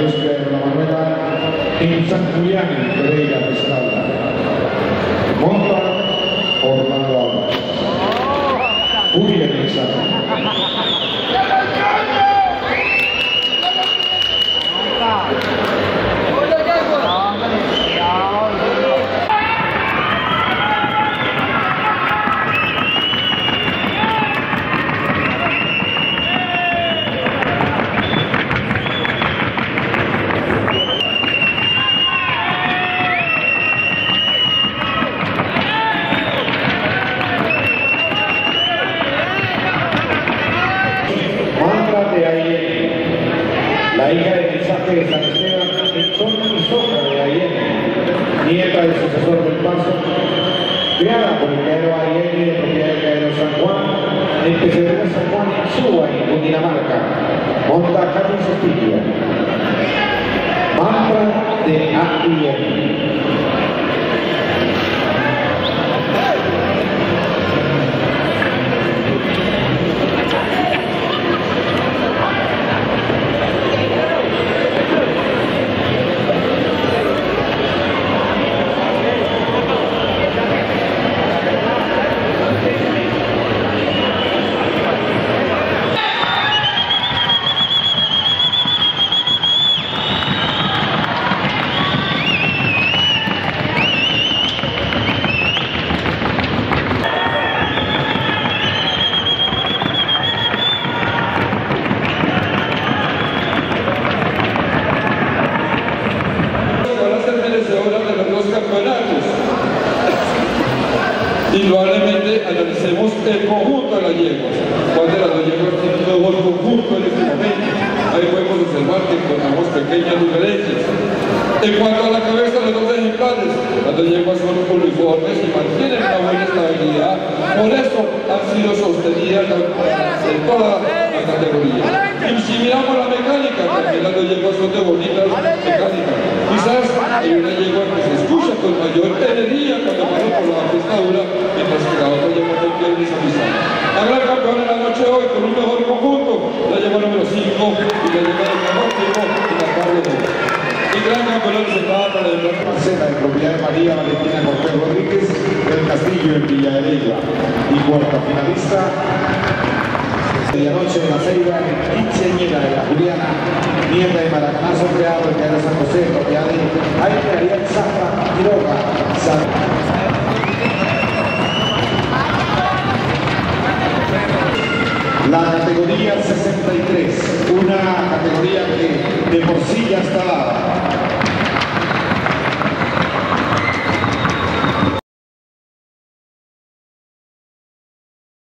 Maestra de la Manuela en San Julián, en Pereira, Esmeralda. Monta Orlando Álvarez. Julián Examen. La hija del mensaje de San Esteban, son y sombra de Allende, nieta del sucesor del Paso, creada por el Caero Allende de propiedad del Caero San Juan, en Pesebrera San Juan, en Suba, en Cundinamarca, monta Carlos Estilla. Mantra de Allende. Indudablemente analicemos el conjunto de las yeguas. ¿Cuál de las dos yeguas tiene un mejor conjunto en este momento? Ahí podemos observar que encontramos pequeñas diferencias. En cuanto a la cabeza de los dos ejemplares, las dos yeguas son uniformes y mantienen una buena estabilidad. Por eso han sido sostenidas en toda la categoría. Y si miramos la mecánica, también las dos yeguas son de bonitas mecánicas. Quizás hay una yegua que se escucha con mayor energía cuando pasa por la pistadura, mientras que la otra yegua no pierde esa pista. La gran campeona en la noche de hoy con un mejor conjunto, la yegua número 5 y la yegua número 5 y la Carlos de y gran campeón se trata para el Marcela, de propiedad de María Valentina Cortés Rodríguez, del Castillo en Villa de Leyva. Y cuarta finalista, medianoche de la Ceiba, quinceañera de la Juliana, nieta de Maracanazo, creado el Caero San José, propiedad de Jaime Ariel Zafra, Quiroga, la categoría 63.